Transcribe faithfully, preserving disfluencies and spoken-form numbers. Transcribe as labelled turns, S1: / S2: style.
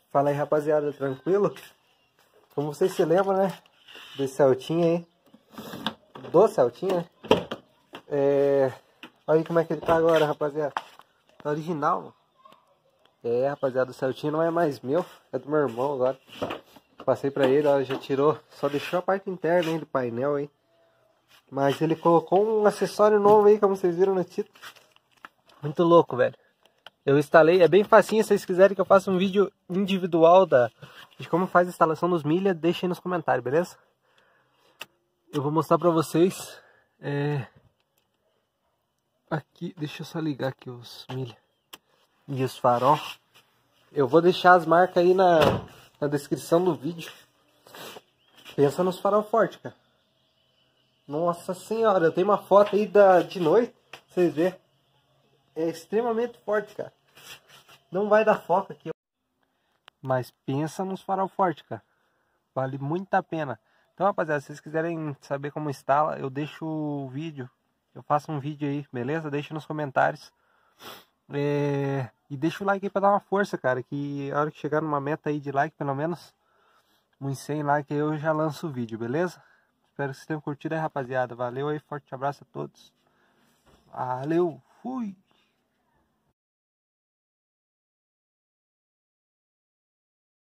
S1: Fala aí, rapaziada, tranquilo? Como vocês se lembram, né? Desse Celtinha aí. Do Celtinha, né? É... Olha aí como é que ele tá agora, rapaziada. Tá original, mano. É, rapaziada, o Celtinha não é mais meu. É do meu irmão agora. Passei pra ele, ó, já tirou. Só deixou a parte interna aí do painel aí. Mas ele colocou um acessório novo aí, como vocês viram no título. Muito louco, velho. Eu instalei, é bem facinho. Se vocês quiserem que eu faça um vídeo individual da, de como faz a instalação dos milha, deixem aí nos comentários, beleza? Eu vou mostrar pra vocês. É... Aqui, deixa eu só ligar aqui os milha e os farol. Eu vou deixar as marcas aí na, na descrição do vídeo. Pensa nos farol fortes, cara. Nossa senhora, eu tenho uma foto aí da, de noite, pra vocês verem. É extremamente forte, cara. Não vai dar foco aqui. Mas pensa nos farol fortes, cara. Vale muito a pena. Então, rapaziada, se vocês quiserem saber como instala, eu deixo o vídeo. Eu faço um vídeo aí, beleza? Deixa nos comentários. É... E deixa o like aí pra dar uma força, cara. Que a hora que chegar numa meta aí de like, pelo menos uns cem likes aí, eu já lanço o vídeo, beleza? Espero que vocês tenham curtido aí, rapaziada. Valeu aí, forte abraço a todos. Valeu, fui!